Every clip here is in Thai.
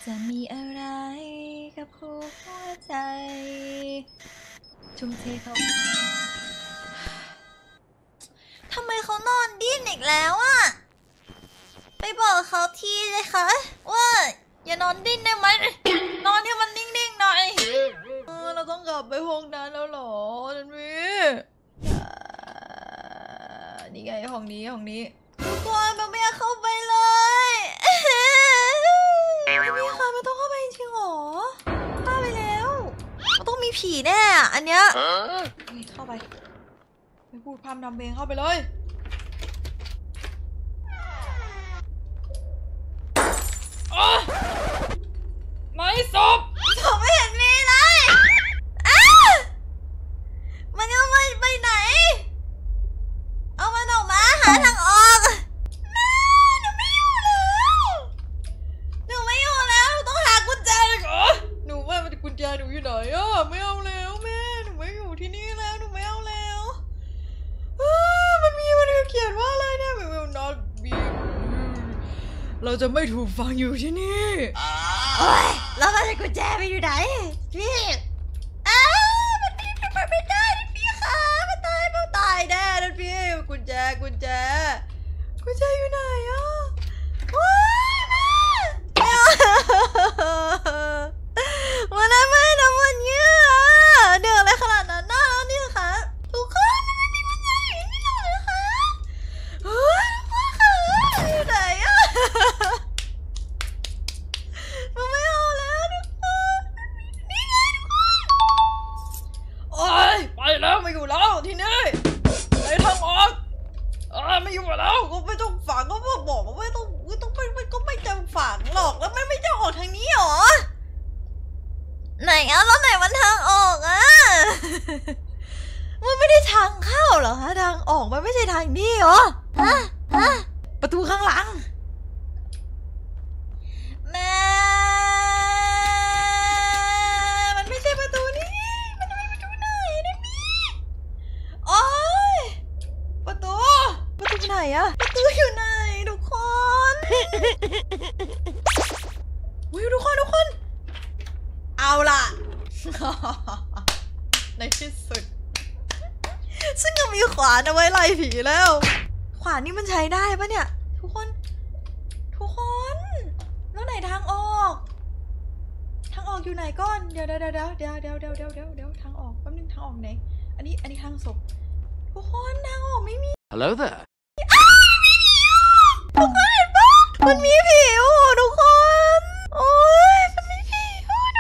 จะมีอะไรกับหัวใจทุ่มเทเขาทำไมเขานอนดิ้นอีกแล้วอะไปบอกเขาทีเลยค่ะว่าอย่านอนดิ้นได้ไหม นอนให้มันนิ่งๆหน่อยเราต้องกลับไปห้องนั้นแล้วหรอนันวีนี่ไงห้องนี้ทุกคนมันไม่อยากเข้าไปเลยไม่มีใครมันต้องเข้าไปจริงหรอเข้าไปแล้วมันต้องมีผีแน่อันเนี้ยเข้าไปไม่พูดพร่ำทำเพลงเข้าไปเลยไม่ศพไม่เห็นมีเลยมันยังไม่ไปไหนเอามันออกมาหาทางออกแม่หนูไม่อยู่แล้วหนูต้องหากุญแจเลยเหรอหนูว่ากุญแจหนูอยู่ไหนอ่ะไม่เอาแล้วแม่หนูไม่อยู่ที่นี่แล้วหนูไม่เอาแล้วมันเขียนว่าอะไรเนี่ย We will not be เราจะไม่ถูกฟังอยู่ที่นี่แล้วมันจะกุญแจไปอยู่ไหนพี่มันไม่ได้พี่ค่ะมันตายแน่นะพี่กุญแจอยู่ไหนอ่ะว้ายแม่วันนั้นไม่ทำมันเงี้ยเดือดอะไรขนาดนั้นน่ะนี่ค่ะทุกคนมันไม่มีกุญแจอยู่ที่ไหนนะคะเฮ้ยพ่อค่ะอยู่ไหนอ่ะมันไม่เอาแล้วทุกคนนี่ไงทุกคนโอ๊ยไปแล้วไม่อยู่แล้วที่นี่ไปทางออกไม่อยู่แล้วก็ไม่ต้องฝังก็บอกว่าไม่ต้องก็ไม่จำฝังหรอกแล้วไม่จะออกทางนี้หรอไหนแล้วไหนมันทางออกมันไม่ได้ทางเข้าเหรอฮะทางออกมันไม่ใช่ทางนี้หรอประตูข้างหลังแม่มันไม่ใช่ประตูนี้มันเป็นประตูไหนนะพี่โอ๊ยประตูไหนอะประตูอยู่ไหนทุกคนทุกคนเอาล่ะ ในที่สุดซึ่งก็มีขวานเอาไว้ไล่ผีแล้วขวานนี่มันใช้ได้ปะเนี่ยทุกคนแล้วไหนทางออกอยู่ไหนก่อนเดี๋ยวทางออกแป๊บนึงทางออกไหนอันนี้ทางศพทุกคนทางออกไม่มี Hello there มีผีทุกคนเห็นปะมันมีผีทุกคนโอ๊ยมันมีผีทุกคน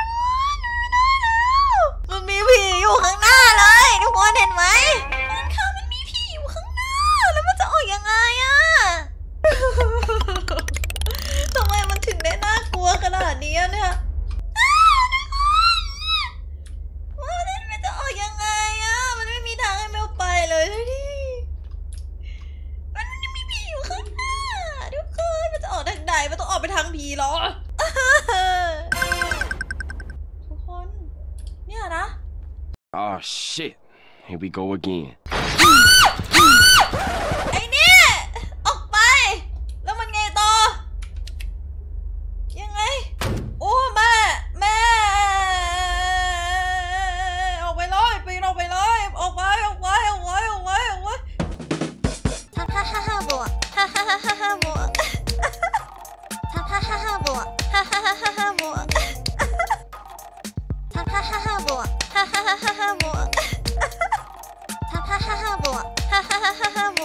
มันมีผีอยู่ข้างหน้าเลยทุกคนเห็นไหมมันมีผีอยู่ข้างหน้าแล้วมันจะออกยังไงอะทำไมมันถึงได้น่ากลัวขนาดนี้เนี่ยมันจะออกยังไงอะมันไม่มีทางให้เมลไปเลยที่มันมีผีอยู่ข้างหน้าทุกคนมันจะออกทางไหนมันต้องออกไปทางผีเหรอทุกคนเนี่ยนะ Oh shit here we go again